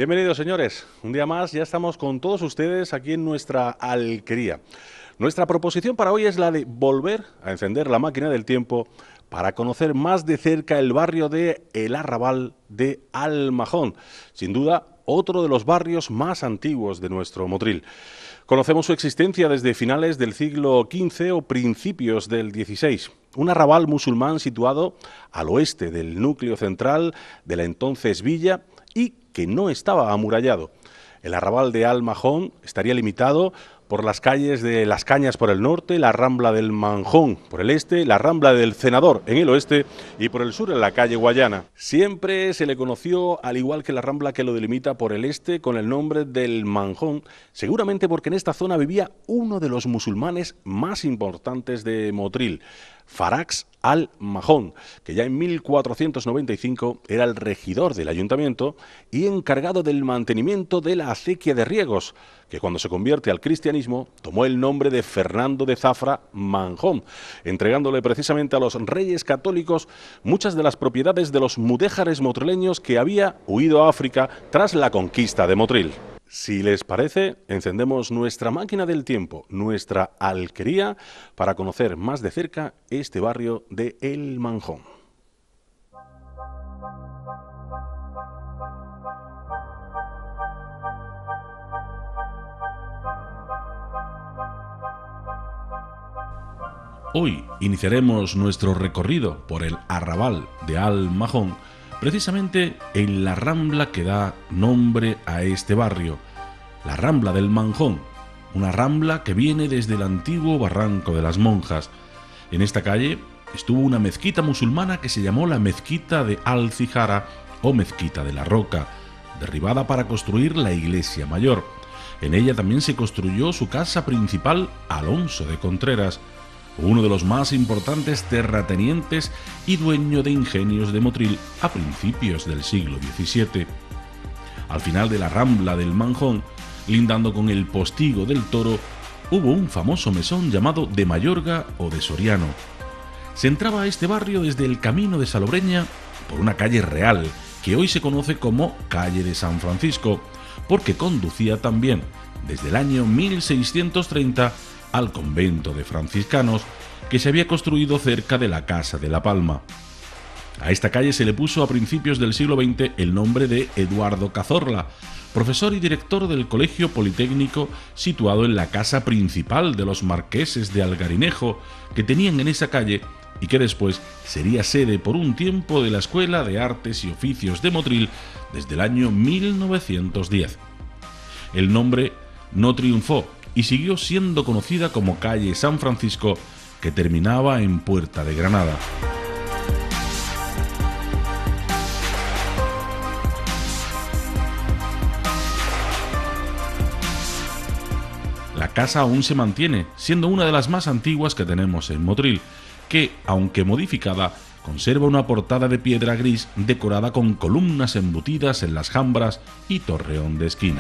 Bienvenidos, señores. Un día más, ya estamos con todos ustedes aquí en nuestra alquería. Nuestra proposición para hoy es la de volver a encender la máquina del tiempo para conocer más de cerca el barrio de El Arrabal de Almajón. Sin duda, otro de los barrios más antiguos de nuestro Motril. Conocemos su existencia desde finales del siglo XV o principios del XVI. Un arrabal musulmán situado al oeste del núcleo central de la entonces villa y que no estaba amurallado. El arrabal de Almajón estaría limitado por las calles de Las Cañas por el norte, la Rambla del Manjón por el este, la Rambla del Cenador en el oeste y por el sur en la calle Guayana. Siempre se le conoció, al igual que la Rambla que lo delimita por el este, con el nombre del Manjón, seguramente porque en esta zona vivía uno de los musulmanes más importantes de Motril, Farax al-Mahón, que ya en 1495 era el regidor del ayuntamiento y encargado del mantenimiento de la acequia de riegos, que cuando se convierte al cristianismo tomó el nombre de Fernando de Zafra Manjón, entregándole precisamente a los reyes católicos muchas de las propiedades de los mudéjares motrileños que había huido a África tras la conquista de Motril. Si les parece, encendemos nuestra máquina del tiempo, nuestra alquería, para conocer más de cerca este barrio de El Manjón. Hoy iniciaremos nuestro recorrido por el arrabal de Almajón, precisamente en la rambla que da nombre a este barrio, la Rambla del Manjón, una rambla que viene desde el antiguo Barranco de las Monjas. En esta calle estuvo una mezquita musulmana que se llamó la Mezquita de Al-Zihara o Mezquita de la Roca, derribada para construir la iglesia mayor. En ella también se construyó su casa principal, Alonso de Contreras, uno de los más importantes terratenientes y dueño de ingenios de Motril a principios del siglo XVII. Al final de la Rambla del Manjón, lindando con el Postigo del Toro, hubo un famoso mesón llamado de Mayorga o de Soriano. Se entraba a este barrio desde el camino de Salobreña por una calle real, que hoy se conoce como Calle de San Francisco, porque conducía también desde el año 1630 al convento de franciscanos que se había construido cerca de la Casa de la Palma. A esta calle se le puso a principios del siglo XX el nombre de Eduardo Cazorla, profesor y director del Colegio Politécnico situado en la casa principal de los marqueses de Algarinejo que tenían en esa calle y que después sería sede por un tiempo de la Escuela de Artes y Oficios de Motril desde el año 1910. El nombre no triunfó y siguió siendo conocida como calle San Francisco, que terminaba en Puerta de Granada. La casa aún se mantiene, siendo una de las más antiguas que tenemos en Motril, que, aunque modificada, conserva una portada de piedra gris decorada con columnas embutidas en las jambras y torreón de esquina.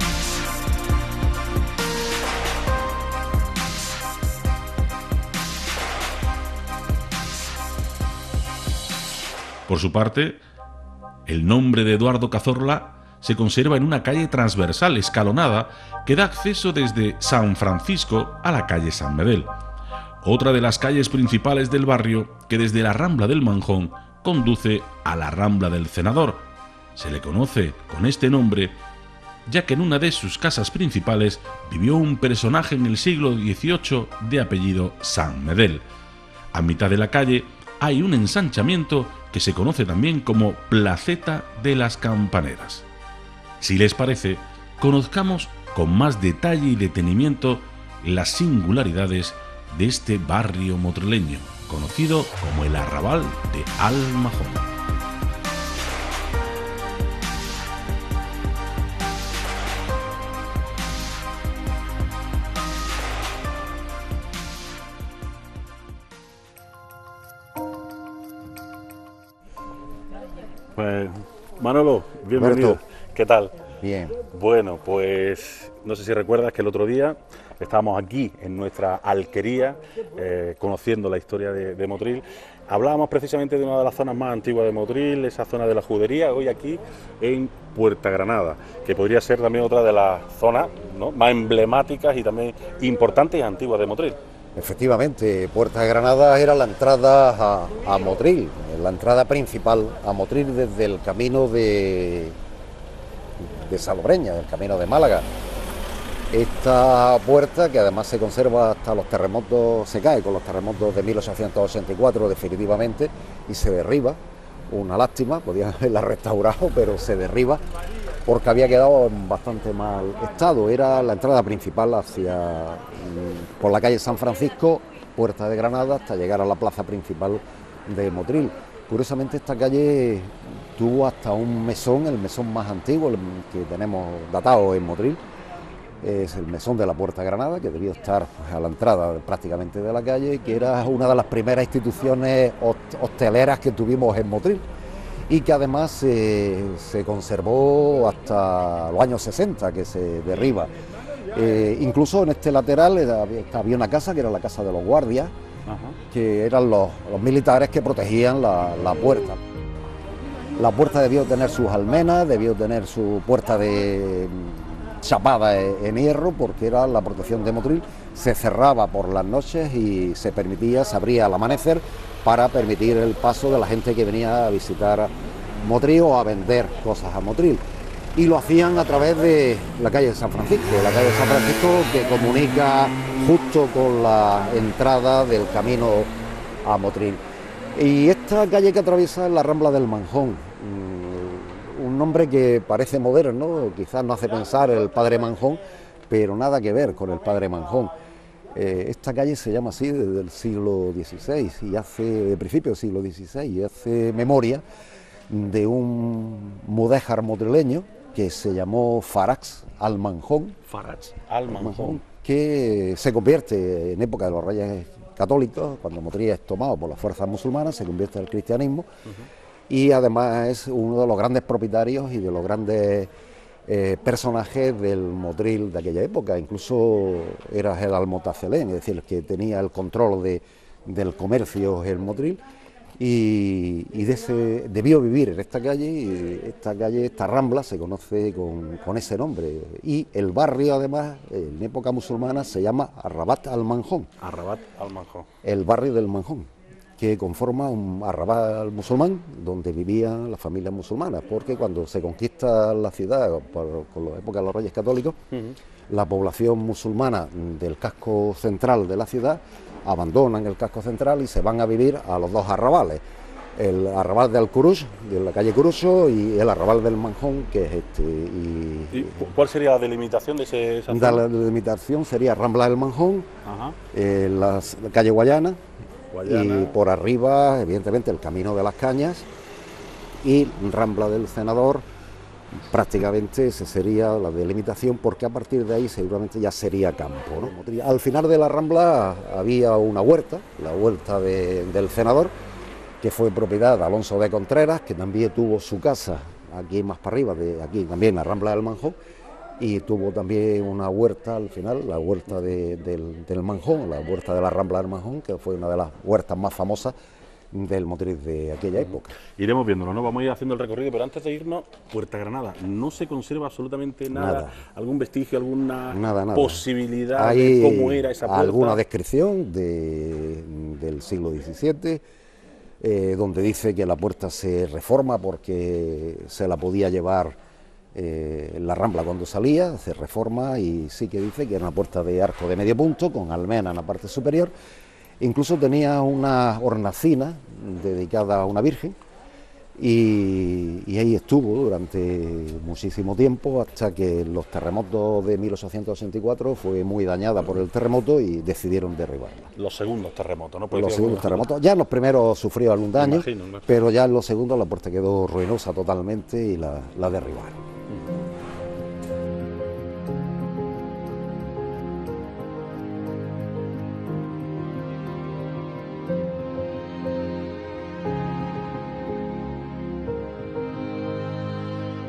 Por su parte, el nombre de Eduardo Cazorla se conserva en una calle transversal escalonada que da acceso desde San Francisco a la calle San Medel, otra de las calles principales del barrio que desde la Rambla del Manjón conduce a la Rambla del Cenador. Se le conoce con este nombre ya que en una de sus casas principales vivió un personaje en el siglo XVIII de apellido San Medel. A mitad de la calle hay un ensanchamiento que se conoce también como Placeta de las Campaneras. Si les parece, conozcamos con más detalle y detenimiento las singularidades de este barrio motrileño, conocido como el Arrabal de Almajón. Pues, Manolo, bienvenido. Roberto. ¿Qué tal? Bien. Bueno, pues no sé si recuerdas que el otro día estábamos aquí en nuestra alquería conociendo la historia de Motril. Hablábamos precisamente de una de las zonas más antiguas de Motril, esa zona de la judería. Hoy aquí en Puerta Granada, que podría ser también otra de las zonas, ¿no?, más emblemáticas y también importantes y antiguas de Motril. Efectivamente, Puerta de Granada era la entrada a Motril, la entrada principal a Motril desde el camino de Salobreña, del camino de Málaga. Esta puerta, que además se conserva hasta los terremotos, se cae con los terremotos de 1884 definitivamente y se derriba, una lástima, podían haberla restaurado, pero se derriba porque había quedado en bastante mal estado. Era la entrada principal por la calle San Francisco, Puerta de Granada, hasta llegar a la plaza principal de Motril. Curiosamente, esta calle tuvo hasta un mesón, el mesón más antiguo, el que tenemos datado en Motril. Es el mesón de la Puerta de Granada, que debió estar pues, a la entrada prácticamente de la calle, que era una de las primeras instituciones hosteleras que tuvimos en Motril y que además se conservó hasta los años 60, que se derriba. Incluso en este lateral había una casa, que era la casa de los guardias, que eran los militares que protegían la puerta. La puerta debió tener sus almenas, debió tener su puerta de chapada en hierro, porque era la protección de Motril. Se cerraba por las noches y se abría al amanecer para permitir el paso de la gente que venía a visitar Motril o a vender cosas a Motril. Y lo hacían a través de la calle de San Francisco, que comunica justo con la entrada del camino a Motril. Y esta calle que atraviesa es la Rambla del Manjón, un nombre que parece moderno, quizás nos hace pensar el padre Manjón, pero nada que ver con el padre Manjón. Esta calle se llama así desde el siglo XVI, de principio del siglo XVI, y hace memoria de un mudéjar motrileño que se llamó Farax al Manjón, que se convierte en época de los Reyes Católicos, cuando Motril es tomado por las fuerzas musulmanas, se convierte al cristianismo. Y además es uno de los grandes propietarios y de los grandes personajes del Motril de aquella época. Incluso era el almotacelén, es decir, el que tenía el control del comercio en Motril, y debió vivir en esta calle, y esta rambla se conoce con ese nombre. Y el barrio, además, en época musulmana, se llama Arrabat al-Manjón. El barrio del Manjón, que conforma un arrabal musulmán donde vivían las familias musulmanas, porque cuando se conquista la ciudad con la época de los Reyes Católicos, la población musulmana del casco central de la ciudad abandonan el casco central y se van a vivir a los dos arrabales, el arrabal de Al-Kurush, de la calle Curuso, y el arrabal del Manjón, que es este. ¿Y cuál sería la delimitación de esa zona? La delimitación sería Rambla del Manjón, la calle Guayana, y por arriba, evidentemente, el Camino de las Cañas y Rambla del Senador. Prácticamente esa sería la delimitación, porque a partir de ahí seguramente ya sería campo, ¿no? Al final de la Rambla había una huerta, la huerta del Senador, que fue propiedad de Alonso de Contreras, que también tuvo su casa aquí más para arriba, aquí también la Rambla del Manjón, y tuvo también una huerta al final, la huerta del Manjón, la huerta de la Rambla del Manjón, que fue una de las huertas más famosas del Motril de aquella época. Iremos viéndolo, ¿no? Vamos a ir haciendo el recorrido, pero antes de irnos, Puerta Granada, no se conserva absolutamente nada. ¿Algún vestigio, alguna posibilidad de cómo era esa puerta? Alguna descripción del siglo XVII, donde dice que la puerta se reforma porque se la podía llevar en la Rambla cuando salía, se reforma, y sí que dice que era una puerta de arco de medio punto, con almena en la parte superior. Incluso tenía una hornacina dedicada a una virgen, y ahí estuvo durante muchísimo tiempo, hasta que los terremotos de 1884 fue muy dañada por el terremoto y decidieron derribarla. Los segundos terremotos, ¿no? Los segundos terremotos. Ya en los primeros sufrió algún daño, pero ya en los segundos la puerta quedó ruinosa totalmente y la derribaron.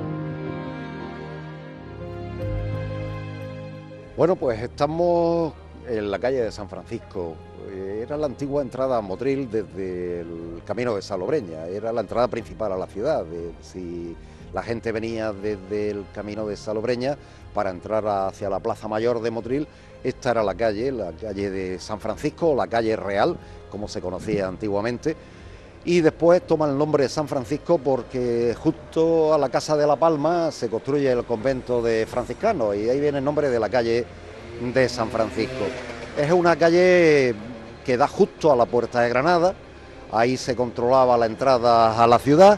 Bueno, pues estamos en la calle de San Francisco. Era la antigua entrada a Motril desde el camino de Salobreña, era la entrada principal a la ciudad. Si la gente venía desde el camino de Salobreña para entrar hacia la Plaza Mayor de Motril, esta era la calle de San Francisco, la calle Real, como se conocía antiguamente. Y después toma el nombre de San Francisco porque justo a la Casa de la Palma se construye el convento de franciscanos y ahí viene el nombre de la calle de San Francisco. Es una calle que da justo a la Puerta de Granada, ahí se controlaba la entrada a la ciudad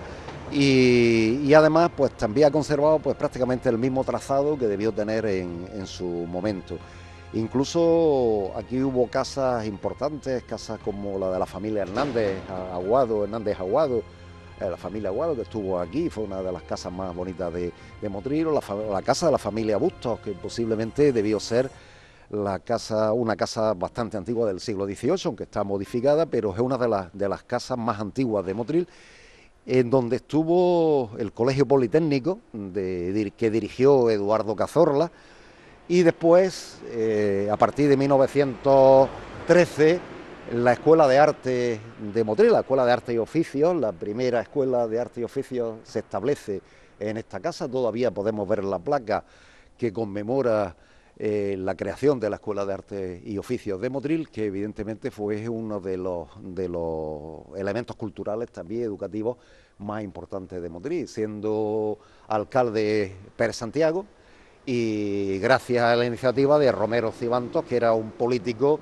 y además pues también ha conservado pues prácticamente el mismo trazado que debió tener en su momento. Incluso aquí hubo casas importantes, casas como la de la familia Hernández Aguado, la familia Aguado que estuvo aquí, fue una de las casas más bonitas de Motril, o la casa de la familia Bustos, que posiblemente debió ser una casa bastante antigua del siglo XVIII, aunque está modificada, pero es una de las casas más antiguas de Motril, en donde estuvo el Colegio Politécnico que dirigió Eduardo Cazorla. Y después, a partir de 1913, la Escuela de Arte de Motril, la Escuela de Arte y Oficios, la primera Escuela de Arte y Oficios se establece en esta casa. Todavía podemos ver la placa que conmemora la creación de la Escuela de Arte y Oficios de Motril, que evidentemente fue uno de los elementos culturales también educativos más importantes de Motril, siendo alcalde Pérez Santiago, y gracias a la iniciativa de Romero Cibantos, que era un político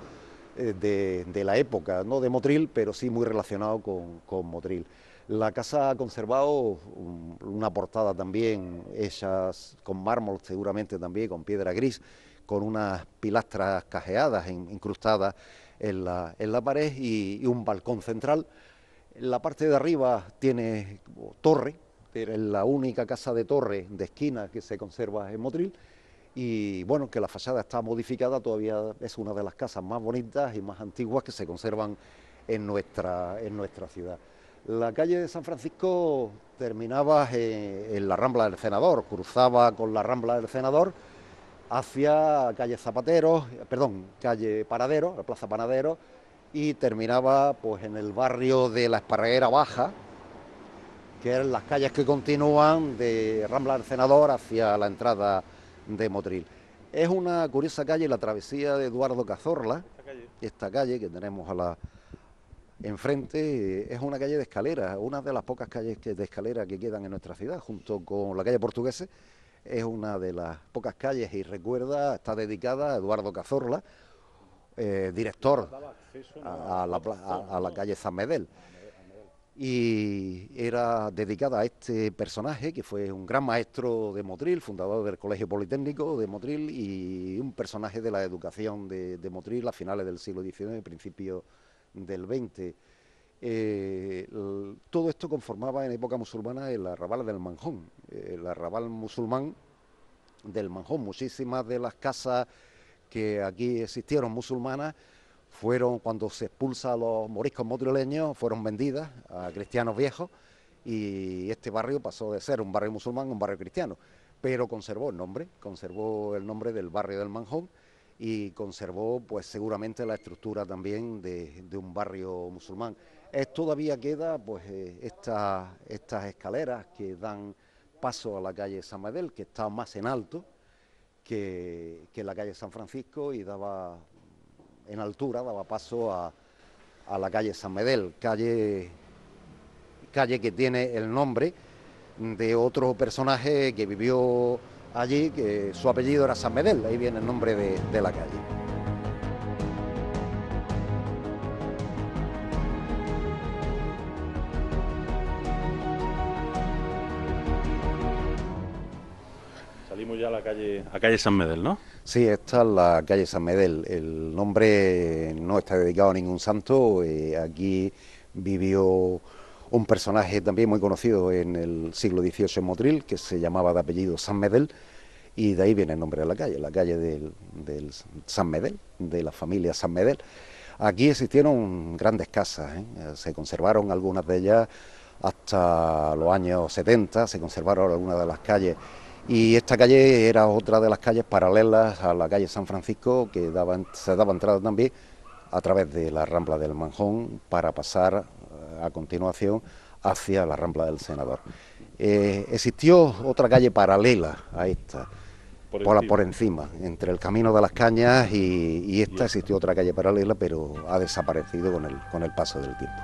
de la época, no de Motril, pero sí muy relacionado con Motril. La casa ha conservado una portada también hecha con mármol, seguramente también con piedra gris, con unas pilastras cajeadas incrustadas en la pared y un balcón central. En la parte de arriba tiene torre. Es la única casa de torre de esquina que se conserva en Motril y bueno, que la fachada está modificada, todavía es una de las casas más bonitas y más antiguas que se conservan en nuestra ciudad. La calle de San Francisco terminaba en la Rambla del Senador, cruzaba con la Rambla del Senador hacia calle Paradero, la Plaza Panadero, y terminaba pues en el barrio de la Esparraguera Baja, que eran las calles que continúan de Rambla del Senador hacia la entrada de Motril. Es una curiosa calle, la travesía de Eduardo Cazorla, esta calle que tenemos enfrente, es una calle de escalera, una de las pocas calles de escalera que quedan en nuestra ciudad, junto con la calle Portuguesa. Es una de las pocas calles y está dedicada a Eduardo Cazorla, director a la calle San Medel. Y era dedicada a este personaje que fue un gran maestro de Motril, fundador del Colegio Politécnico de Motril y un personaje de la educación de Motril a finales del siglo XIX, principios del XX. Todo esto conformaba en época musulmana el arrabal del Manjón, el arrabal musulmán del Manjón. Muchísimas de las casas que aquí existieron musulmanas fueron, cuando se expulsa a los moriscos motrileños, fueron vendidas a cristianos viejos y este barrio pasó de ser un barrio musulmán a un barrio cristiano, pero conservó el nombre del barrio del Manjón y conservó pues seguramente la estructura también de un barrio musulmán. Todavía queda pues estas escaleras que dan paso a la calle San Medel, que está más en alto que la calle San Francisco y en altura daba paso a la calle San Medel, calle que tiene el nombre de otro personaje que vivió allí, que su apellido era San Medel, ahí viene el nombre de la calle. Salimos ya a calle San Medel, ¿no? Sí, esta es la calle San Medel. El nombre no está dedicado a ningún santo. Aquí vivió un personaje también muy conocido en el siglo XVIII en Motril, que se llamaba de apellido San Medel, y de ahí viene el nombre de la calle del San Medel, de la familia San Medel. Aquí existieron grandes casas, se conservaron algunas de ellas hasta los años 70, se conservaron algunas de las calles Y esta calle era otra de las calles paralelas a la calle San Francisco, que se daba entrada también a través de la Rambla del Manjón para pasar a continuación hacia la Rambla del Senador. Existió otra calle paralela a esta, por encima, entre el Camino de las Cañas y esta existió otra calle paralela, pero ha desaparecido con el paso del tiempo.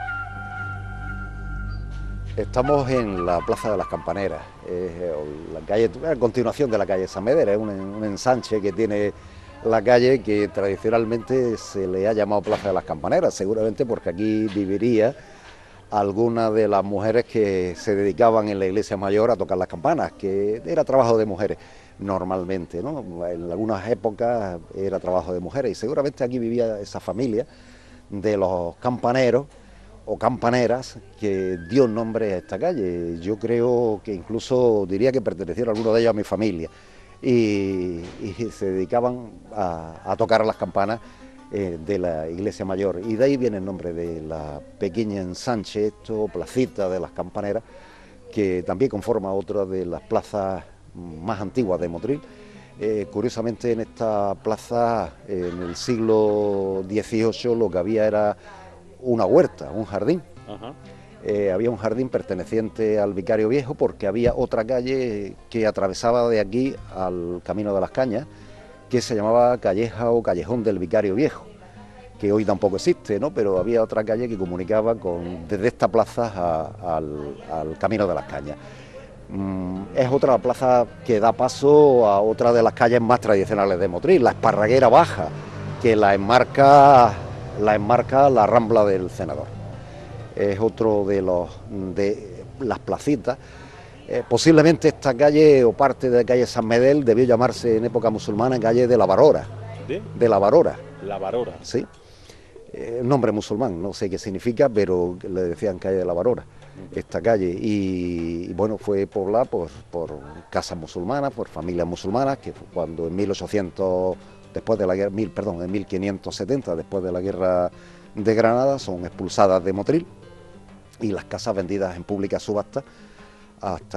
Estamos en la Plaza de las Campaneras, la calle, a continuación de la calle San Meder, es un ensanche que tiene la calle que tradicionalmente se le ha llamado Plaza de las Campaneras, seguramente porque aquí viviría algunas de las mujeres que se dedicaban en la iglesia mayor a tocar las campanas, que era trabajo de mujeres normalmente, ¿no? En algunas épocas era trabajo de mujeres y seguramente aquí vivía esa familia de los campaneros o campaneras que dio nombre a esta calle. Yo creo que incluso diría que pertenecieron algunos de ellos a mi familia y se dedicaban a tocar las campanas de la iglesia mayor, y de ahí viene el nombre de la pequeña ensanche, placita de las Campaneras, que también conforma otra de las plazas más antiguas de Motril. Curiosamente, en esta plaza, en el siglo XVIII, lo que había era una huerta, un jardín. Había un jardín perteneciente al Vicario Viejo, porque había otra calle que atravesaba de aquí al Camino de las Cañas, que se llamaba Calleja o Callejón del Vicario Viejo, que hoy tampoco existe, ¿no? Pero había otra calle que comunicaba desde esta plaza al Camino de las Cañas. Es otra plaza que da paso a otra de las calles más tradicionales de Motril, la Esparraguera Baja, que la enmarca la Rambla del Senador. Es otro de las placitas. Posiblemente esta calle o parte de la calle San Medel debió llamarse en época musulmana calle de la Barora. ¿De la Barora? La Barora. Sí. Un nombre musulmán, no sé qué significa, pero le decían calle de la Barora, esta calle. Y bueno, fue poblada por casas musulmanas, por familias musulmanas, que fue cuando en 1800, después de la guerra, en 1570, después de la guerra de Granada, son expulsadas de Motril y las casas vendidas en pública subasta hasta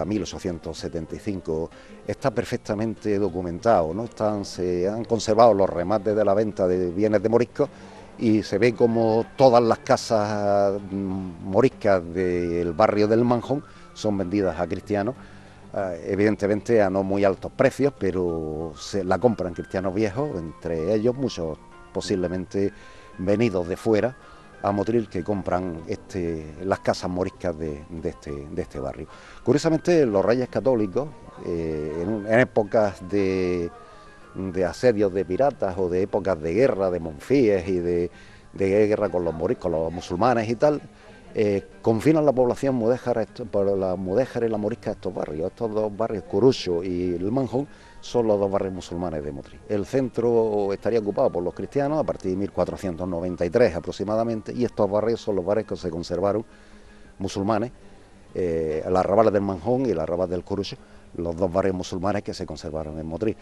1875. Está perfectamente documentado, ¿no? Se han conservado los remates de la venta de bienes de moriscos y se ve como todas las casas moriscas del barrio del Manjón son vendidas a cristianos, evidentemente a no muy altos precios, pero se la compran cristianos viejos, entre ellos muchos posiblemente venidos de fuera a Motril, que compran las casas moriscas de este barrio. Curiosamente, los reyes católicos, en épocas de asedios de piratas o de épocas de guerra, de Monfíes y de guerra con los moriscos, los musulmanes y tal, confinan la población mudéjara, la mudéjara y la morisca a estos barrios. Estos dos barrios, Curucho y el Manjón, son los dos barrios musulmanes de Motril. El centro estaría ocupado por los cristianos a partir de 1493 aproximadamente, y estos barrios son los barrios que se conservaron musulmanes, el arrabal del Manjón y el arrabal del Curucho, los dos barrios musulmanes que se conservaron en Motril.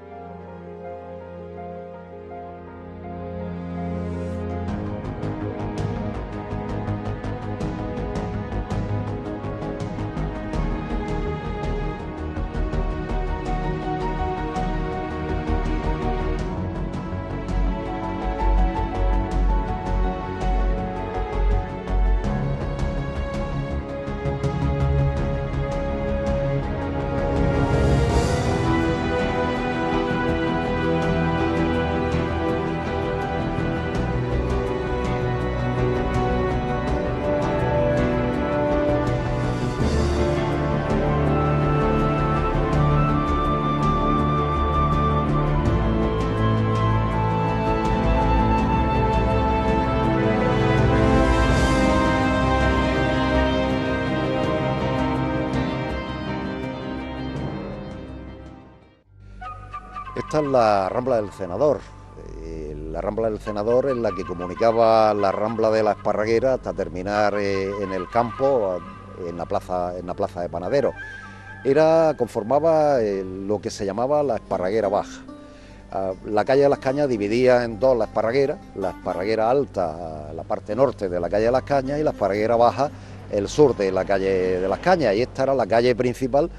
Esta es la Rambla del Senador. La Rambla del Senador es la que comunicaba la Rambla de la Esparraguera hasta terminar en el campo, en la plaza de Panaderos. Conformaba lo que se llamaba la Esparraguera Baja. La calle de las Cañas dividía en dos la Esparraguera Alta, la parte norte de la calle de las Cañas, y la Esparraguera Baja, el sur de la calle de las Cañas, y esta era la calle principal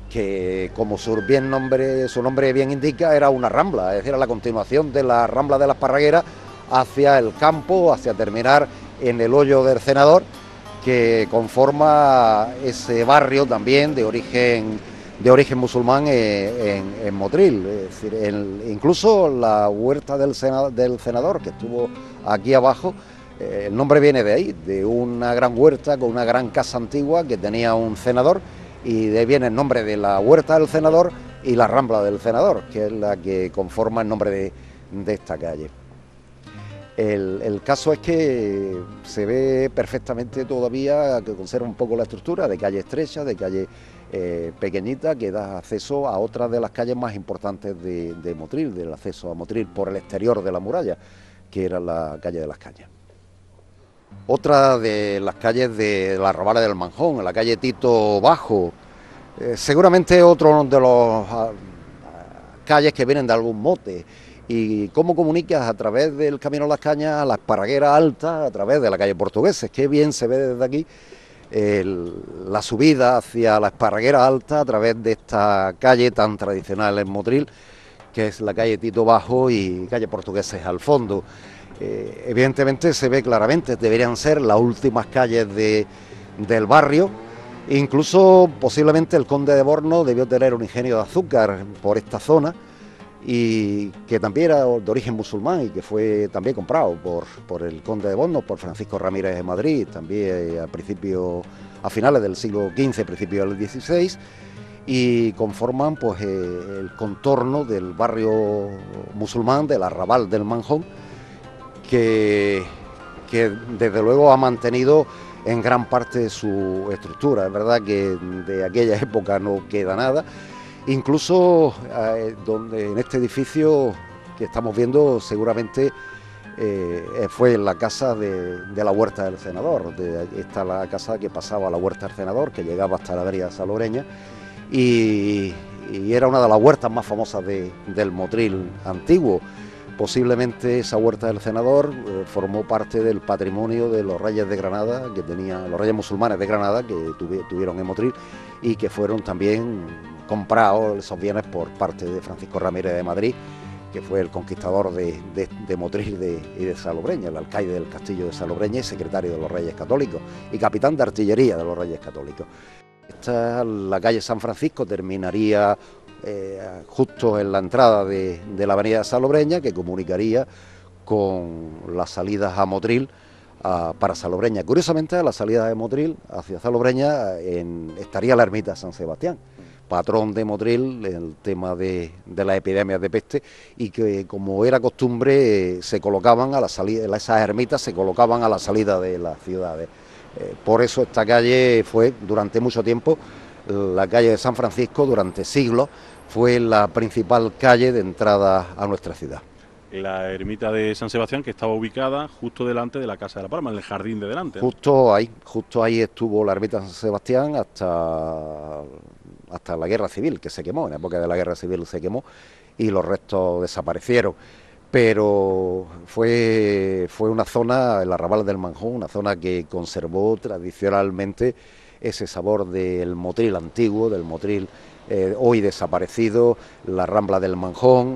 que como su nombre bien indica, era una rambla, es decir, a la continuación de la rambla de la Esparraguera hacia el campo, hacia terminar en el hoyo del Cenador, que conforma ese barrio también de origen musulmán en Motril. Es decir, incluso la huerta del Cenador, que estuvo aquí abajo, el nombre viene de ahí, de una gran huerta con una gran casa antigua que tenía un cenador, y de ahí viene el nombre de la huerta del Cenador y la rambla del Cenador, que es la que conforma el nombre de esta calle. El caso es que se ve perfectamente todavía que conserva un poco la estructura de calle estrecha, de calle pequeñita, que da acceso a otra de las calles más importantes de Motril, del acceso a Motril por el exterior de la muralla, que era la calle de las Cañas. Otra de las calles de la Arrabal del Manjón, la calle Tito Bajo, seguramente otro de los calles que vienen de algún mote. ¿Y cómo comunicas a través del Camino de las Cañas a la Esparraguera Alta, a través de la calle Portugueses? Qué bien se ve desde aquí la subida hacia la Esparraguera Alta a través de esta calle tan tradicional en Motril, que es la calle Tito Bajo y calle Portugueses al fondo. Evidentemente se ve claramente, deberían ser las últimas calles del barrio. Incluso posiblemente el conde de Borno debió tener un ingenio de azúcar por esta zona, y que también era de origen musulmán y que fue también comprado por el conde de Borno, por Francisco Ramírez de Madrid, también a finales del siglo XV, principios del XVI, y conforman pues el contorno del barrio musulmán del Arrabal del Manjón, que desde luego ha mantenido en gran parte su estructura. Es verdad que de aquella época no queda nada, incluso donde en este edificio que estamos viendo seguramente fue la casa de la Huerta del Cenador. Esta la casa que pasaba a la Huerta del Cenador, que llegaba hasta la vereda salobreña, y era una de las huertas más famosas del Motril antiguo. Posiblemente esa huerta del Cenador formó parte del patrimonio de los reyes de Granada, que tenían los reyes musulmanes de Granada, que tuvieron en Motril, y que fueron también comprados esos bienes por parte de Francisco Ramírez de Madrid, que fue el conquistador de Motril y de Salobreña, el alcaide del castillo de Salobreña y secretario de los Reyes Católicos y capitán de artillería de los Reyes Católicos. La calle San Francisco terminaría justo en la entrada de la avenida Salobreña, que comunicaría con las salidas a Motril para Salobreña. Curiosamente, a la salida de Motril hacia Salobreña estaría la ermita de San Sebastián, patrón de Motril en el tema de las epidemias de peste, y que, como era costumbre, se colocaban a la salida, esas ermitas se colocaban a la salida de las ciudades. Por eso esta calle fue durante mucho tiempo, la calle de San Francisco, durante siglos, fue la principal calle de entrada a nuestra ciudad. La ermita de San Sebastián, que estaba ubicada justo delante de la Casa de la Palma, en el jardín de delante, ¿no? Justo ahí estuvo la ermita de San Sebastián hasta la Guerra Civil, que se quemó. En la época de la Guerra Civil se quemó y los restos desaparecieron. Pero fue una zona, el Arrabal del Manjón, una zona que conservó tradicionalmente ese sabor del Motril antiguo, del Motril hoy desaparecido, la Rambla del Manjón,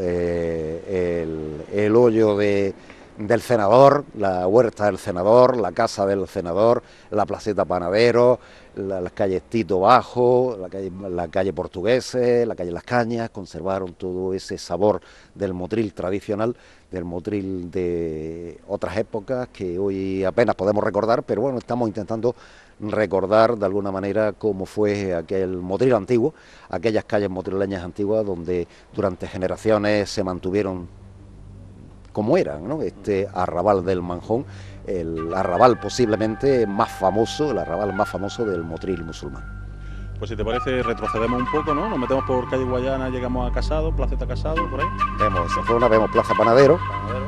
el hoyo del Cenador, la huerta del Cenador, la casa del Cenador, la placeta Panadero, las calles Tito Bajo, la calle Portugueses, la calle Las Cañas. Conservaron todo ese sabor del Motril tradicional, del Motril de otras épocas que hoy apenas podemos recordar, pero bueno, estamos intentando recordar de alguna manera cómo fue aquel Motril antiguo, aquellas calles motrileñas antiguas donde durante generaciones se mantuvieron como eran, ¿no? Este Arrabal del Manjón, el arrabal posiblemente más famoso, el arrabal más famoso del Motril musulmán. Pues si te parece, retrocedemos un poco, ¿no? Nos metemos por calle Guayana, llegamos a Casado, Placeta Casado, por ahí. Vemos esa zona, vemos Plaza Panadero.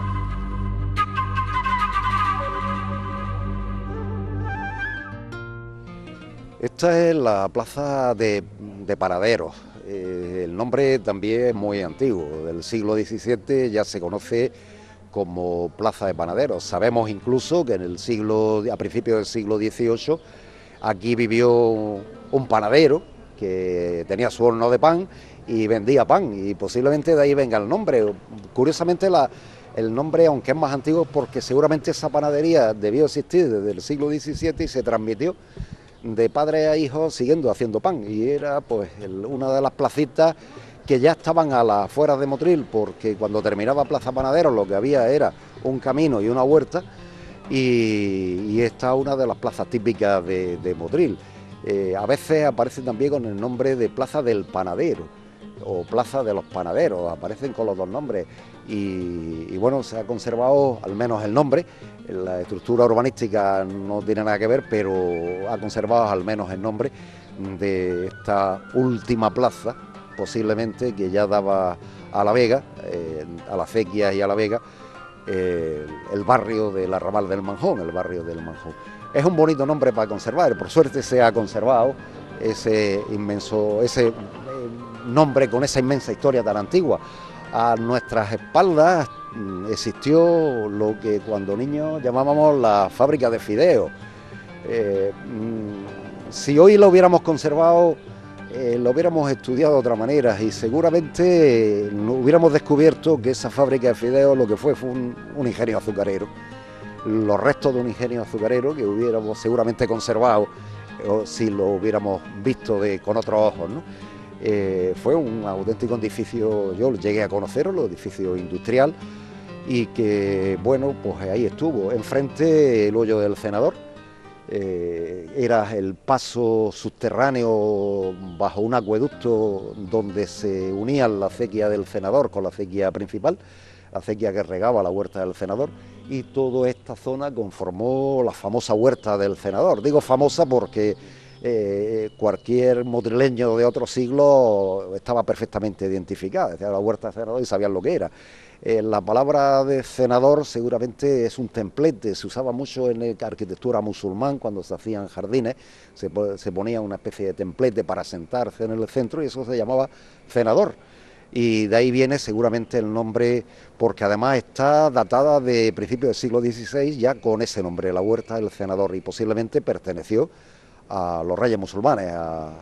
Esta es la plaza de Panaderos. El nombre también es muy antiguo, del siglo XVII ya se conoce como Plaza de Panaderos. Sabemos incluso que a principios del siglo XVIII aquí vivió un panadero que tenía su horno de pan y vendía pan, y posiblemente de ahí venga el nombre. Curiosamente el nombre, aunque es más antiguo, porque seguramente esa panadería debió existir desde el siglo XVII y se transmitió de padre a hijo siguiendo haciendo pan, y era pues una de las placitas que ya estaban a las afueras de Motril, porque cuando terminaba Plaza Panadero lo que había era un camino y una huerta, y esta es una de las plazas típicas de Motril. A veces aparece también con el nombre de Plaza del Panadero o Plaza de los Panaderos, aparecen con los dos nombres, y bueno, se ha conservado al menos el nombre. La estructura urbanística no tiene nada que ver, pero ha conservado al menos el nombre de esta última plaza, posiblemente que ya daba a La Vega, a la Acequia y a La Vega, el barrio del Arrabal del Manjón, el barrio del Manjón. Es un bonito nombre para conservar, por suerte se ha conservado ese nombre con esa inmensa historia tan antigua. A nuestras espaldas existió lo que cuando niños llamábamos la fábrica de fideos. Si hoy lo hubiéramos conservado, lo hubiéramos estudiado de otra manera, y seguramente hubiéramos descubierto que esa fábrica de fideos lo que fue un ingenio azucarero, los restos de un ingenio azucarero que hubiéramos seguramente conservado si lo hubiéramos visto con otros ojos, ¿no? Fue un auténtico edificio, yo llegué a conocerlo, edificio industrial, y que bueno, pues ahí estuvo, enfrente el hoyo del Cenador. Era el paso subterráneo bajo un acueducto donde se unían la acequia del Cenador con la acequia principal, la acequia que regaba la huerta del Cenador, y toda esta zona conformó la famosa huerta del Cenador. Digo famosa porque cualquier motrileño de otro siglo estaba perfectamente identificada, decía la huerta del Cenador y sabían lo que era. La palabra de cenador seguramente es un templete, se usaba mucho en la arquitectura musulmán cuando se hacían jardines, se ponía una especie de templete para sentarse en el centro y eso se llamaba cenador. Y de ahí viene seguramente el nombre, porque además está datada de principios del siglo XVI ya con ese nombre, la huerta del Cenador, y posiblemente perteneció a los reyes musulmanes,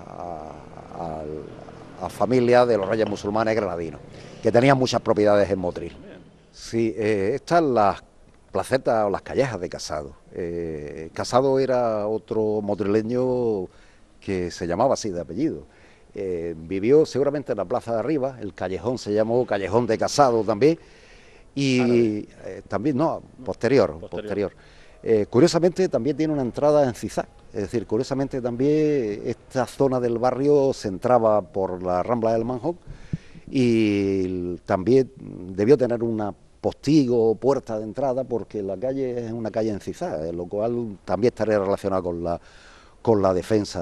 a familia de los reyes musulmanes granadinos, que tenían muchas propiedades en Motril. Sí, estas las placetas o las callejas de Casado. Casado era otro motrileño que se llamaba así de apellido. Vivió seguramente en la plaza de arriba, el callejón se llamó Callejón de Casado también, y también, no, posterior. Curiosamente también tiene una entrada en zigzag, es decir, curiosamente también esta zona del barrio se entraba por la Rambla del Manjón, y también debió tener una postigo o puerta de entrada porque la calle es una calle en zigzag, lo cual también estaría relacionado con la defensa.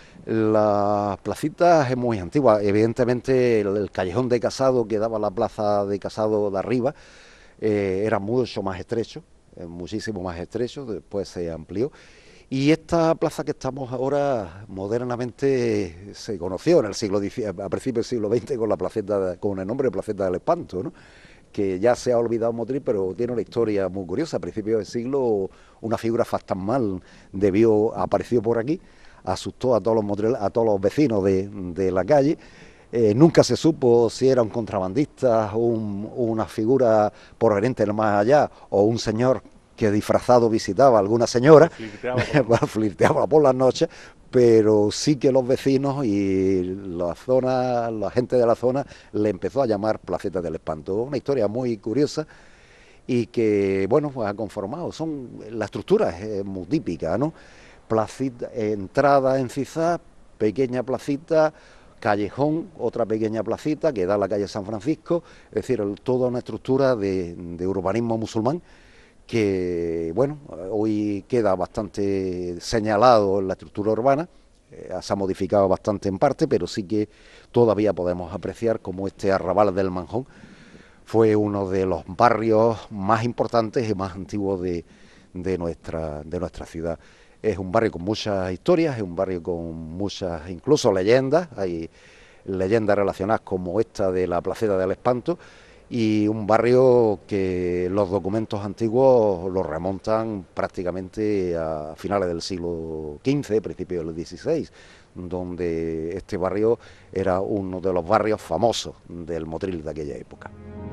Las placitas es muy antigua, evidentemente el callejón de Casado que daba a la plaza de Casado de arriba era mucho más estrecho, muchísimo más estrecho, después se amplió. Y esta plaza que estamos ahora modernamente se conoció en el siglo a principios del siglo XX con la placeta, con el nombre de Placeta del Espanto, ¿no? Que ya se ha olvidado Motril, pero tiene una historia muy curiosa. A principios del siglo una figura fantasmal apareció por aquí, asustó a todos los vecinos de la calle. Nunca se supo si era un contrabandista, una figura proveniente del más allá, o un señor que disfrazado visitaba a alguna señora, flirteaba por las noches, pero sí que los vecinos y la gente de la zona le empezó a llamar Placeta del Espanto. Una historia muy curiosa y que, bueno, pues ha conformado. La estructura es muy típica, ¿no? Placita, entrada en zigzag, pequeña placita, callejón, otra pequeña placita que da a la calle San Francisco, es decir, toda una estructura de urbanismo musulmán que, bueno, hoy queda bastante señalado en la estructura urbana, se ha modificado bastante en parte, pero sí que todavía podemos apreciar como este Arrabal del Manjón fue uno de los barrios más importantes y más antiguos de nuestra ciudad. Es un barrio con muchas historias, es un barrio con muchas, incluso leyendas, hay leyendas relacionadas como esta de la Placeta del Espanto, y un barrio que los documentos antiguos lo remontan prácticamente a finales del siglo XV, principios del XVI, donde este barrio era uno de los barrios famosos del Motril de aquella época.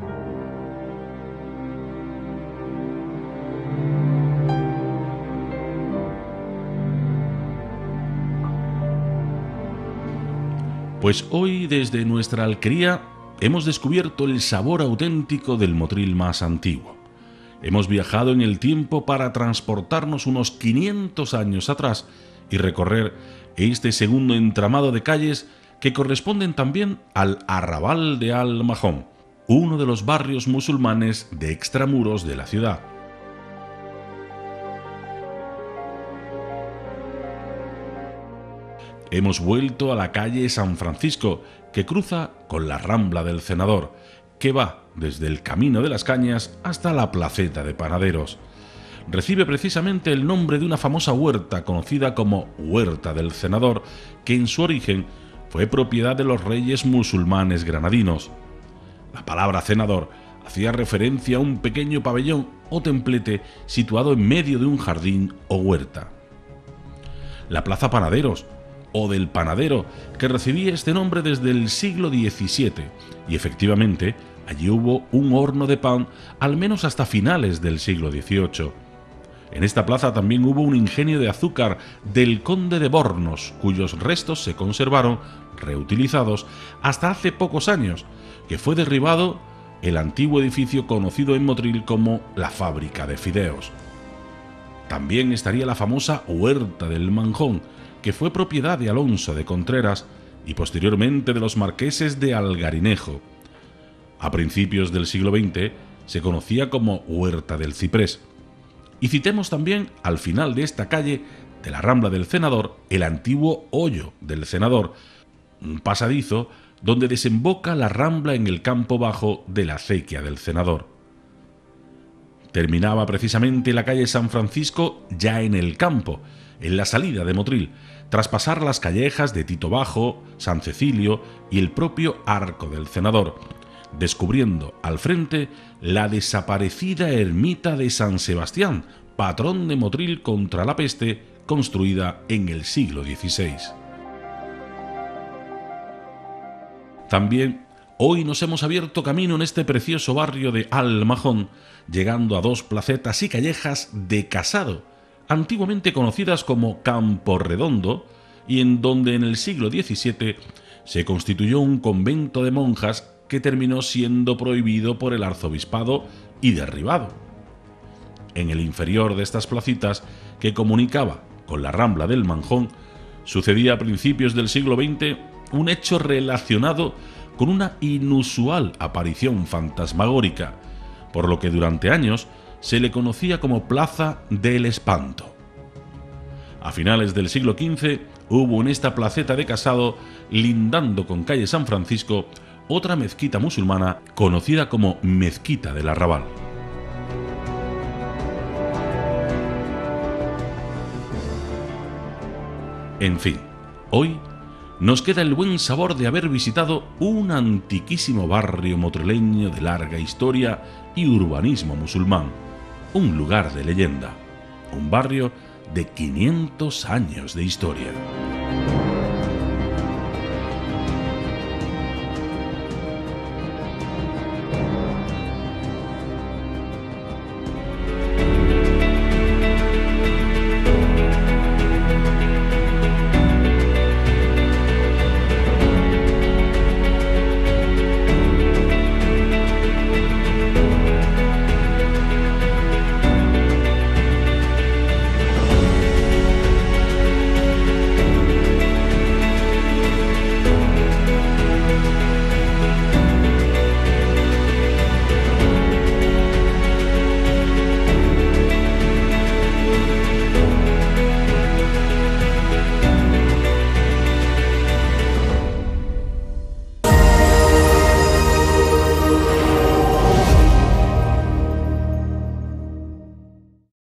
Pues hoy, desde nuestra alquería, hemos descubierto el sabor auténtico del Motril más antiguo. Hemos viajado en el tiempo para transportarnos unos 500 años atrás y recorrer este segundo entramado de calles que corresponden también al Arrabal de Al Mahón, uno de los barrios musulmanes de extramuros de la ciudad. Hemos vuelto a la calle San Francisco, que cruza con la Rambla del Cenador, que va desde el Camino de las Cañas hasta la Placeta de Panaderos. Recibe precisamente el nombre de una famosa huerta conocida como Huerta del Cenador, que en su origen fue propiedad de los reyes musulmanes granadinos. La palabra cenador hacía referencia a un pequeño pabellón o templete situado en medio de un jardín o huerta. La Plaza Panaderos, o del panadero, que recibía este nombre desde el siglo XVII, y efectivamente allí hubo un horno de pan al menos hasta finales del siglo XVIII. En esta plaza también hubo un ingenio de azúcar del conde de Bornos, cuyos restos se conservaron, reutilizados, hasta hace pocos años, que fue derribado el antiguo edificio conocido en Motril como la fábrica de fideos. También estaría la famosa Huerta del Manjón, que fue propiedad de Alonso de Contreras y posteriormente de los marqueses de Algarinejo. A principios del siglo XX se conocía como Huerta del Ciprés. Y citemos también, al final de esta calle de la Rambla del Cenador, el antiguo Hoyo del Cenador, un pasadizo donde desemboca la Rambla en el campo bajo de la acequia del Cenador. Terminaba precisamente la calle San Francisco ya en el campo, en la salida de Motril, tras pasar las callejas de Tito Bajo, San Cecilio y el propio Arco del Cenador, descubriendo al frente la desaparecida ermita de San Sebastián, patrón de Motril contra la peste, construida en el siglo XVI. También hoy nos hemos abierto camino en este precioso barrio de Al Mahón, llegando a dos placetas y callejas de Casado, antiguamente conocidas como Campo Redondo, y en donde en el siglo XVII se constituyó un convento de monjas que terminó siendo prohibido por el arzobispado y derribado. En el inferior de estas placitas, que comunicaba con la Rambla del Manjón, sucedía a principios del siglo XX un hecho relacionado con una inusual aparición fantasmagórica, por lo que durante años se le conocía como Plaza del Espanto. A finales del siglo XV hubo en esta placeta de Casado, lindando con calle San Francisco, otra mezquita musulmana conocida como Mezquita del Arrabal. En fin, hoy nos queda el buen sabor de haber visitado un antiquísimo barrio motrileño de larga historia y urbanismo musulmán, un lugar de leyenda, un barrio de 500 años de historia.